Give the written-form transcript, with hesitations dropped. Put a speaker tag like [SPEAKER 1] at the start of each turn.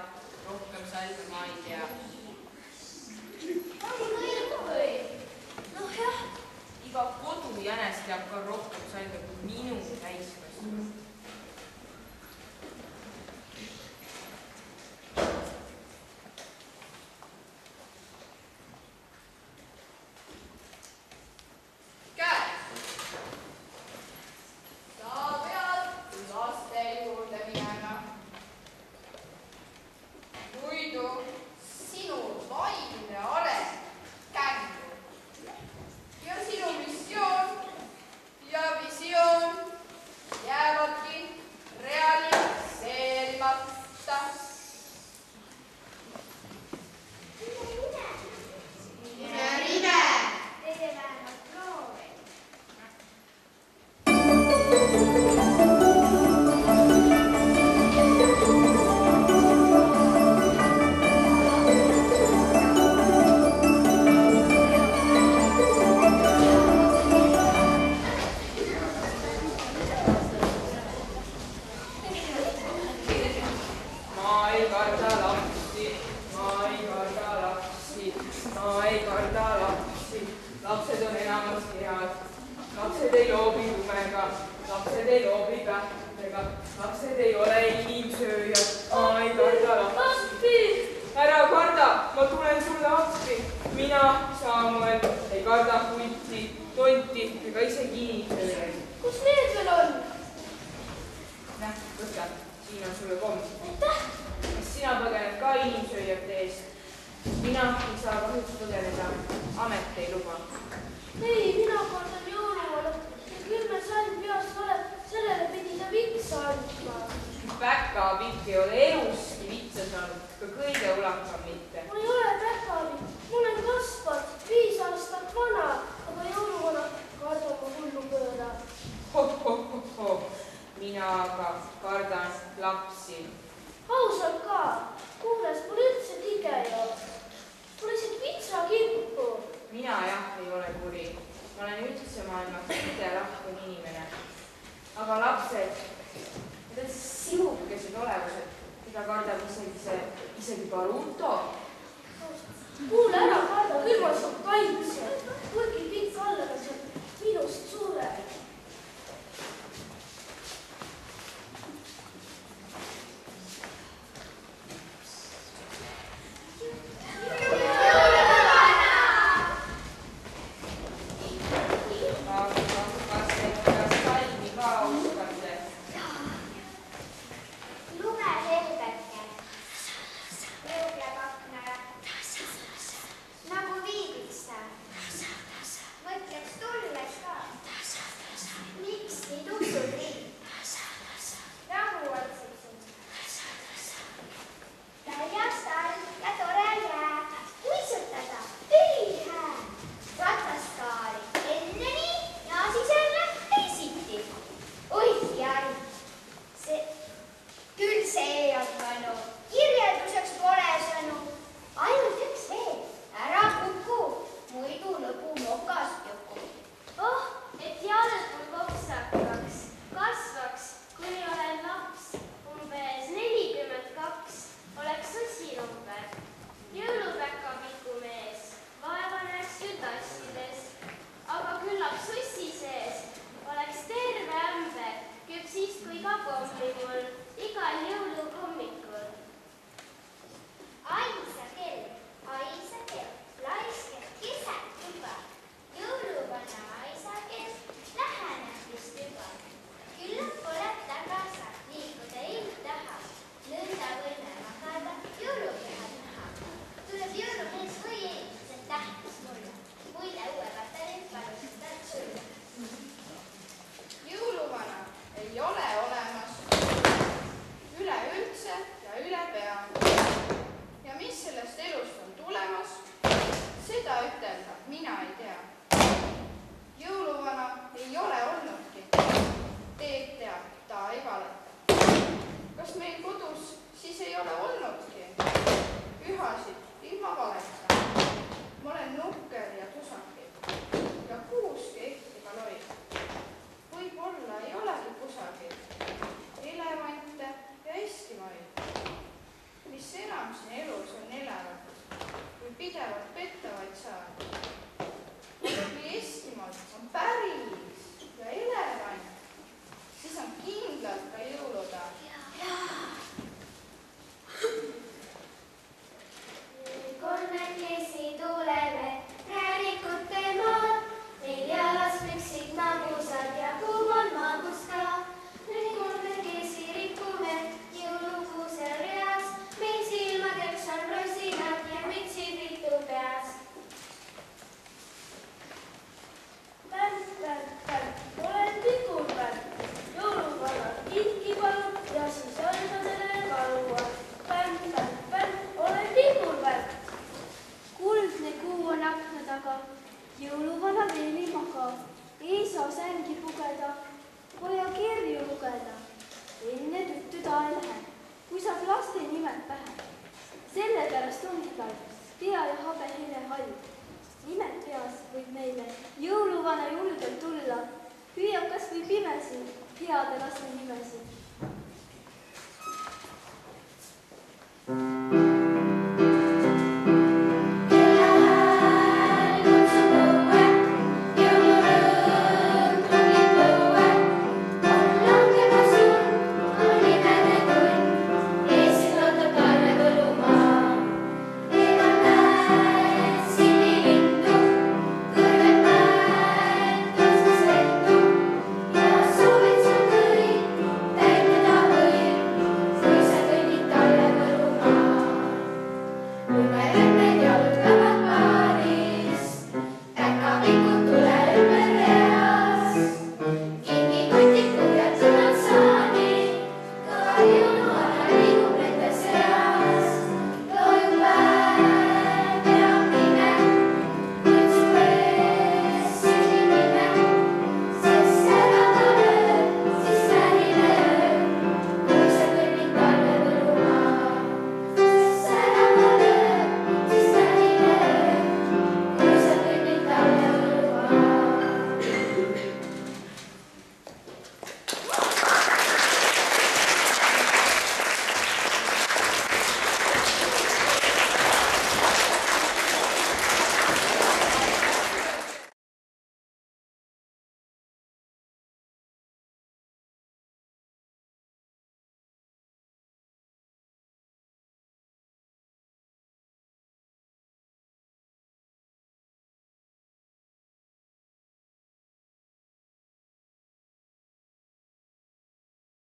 [SPEAKER 1] rohkem salme ma ei tea.
[SPEAKER 2] Noh jah.
[SPEAKER 1] Iga kodujänes teab ka rohkem salme kui minu täiskasvanu. Lapsed on enamasti head. Lapsed ei loobi lumega. Lapsed ei loobi pähtedega. Lapsed ei ole inimsööjad. Ma ei karda lapsi. Ära karda, ma tulen sulle appi. Mina, Samuel, ei karda hunti, tonti ega isegi inimsööjaid.
[SPEAKER 2] Kus need veel on?
[SPEAKER 1] Näh, võta, siin on sulle komsid. Kas sina põgened ka inimsööjate eest? Mina ei saa kahjuks põgeneda. Amet ei luba.
[SPEAKER 2] Ei, mina kordan jõuluvana. Ja küll me sain peast valed, sellele pidi ta vitsa andma.
[SPEAKER 1] Päkapikk ei ole eluski vitsa saanud, ka kõige ulakam mitte.
[SPEAKER 2] Ma ei ole päkapikk. Ma olen kasvanud 5 aastat vana, aga jõuluvana kardan ma hullu pööra.
[SPEAKER 1] Ho. Mina aga kardan lapsi.
[SPEAKER 2] Ausalt ka. Kuules, mul üldse tige ei ole. Mul lihtsalt vitsa kippu.
[SPEAKER 1] Mina jah ei ole kuri. Ma olen üldse maailmas kõige lahkem inimene. Aga lapsed, need on sihukesed olevused, mida kardab isegi Baruto.
[SPEAKER 2] Kuule ära karda, küll ma saab kaitse. Võrgi pikk alla, kas on minust suurem.
[SPEAKER 3] Nagu viibitsa. siin elus on elavad või pidevalt pettavaid saanud. aga kui Eestimaal on päris ja elevant, siis on kindlalt ka jõuluda.
[SPEAKER 4] Kolmekesi tuleme präänikute maad, meil jalas püksid magusad ja kuu on magus ka. Nüüd kolmekesi rikume jõulukuusel reas, meil silmadeks on rosinad ja mütsid ritu peas.
[SPEAKER 2] Pärn, olen tikurpärn, jõuluvana kinki palun ja siis anda sellele kaluan. Pärn, olen tikurpärn.
[SPEAKER 5] Kuldne kuu on akna taga, jõuluvana veel ei maga, ei saa sängi pugeda, vaja kirju lugeda. Enne tuttu ta ei lähe, kui saab laste nimed pähe. Sellepärast ongi tal pea ja habe hele hall. Nimed peas võib meile jõuluvana julgelt tulla, hüüab kas või pimesi heade laste nimesid.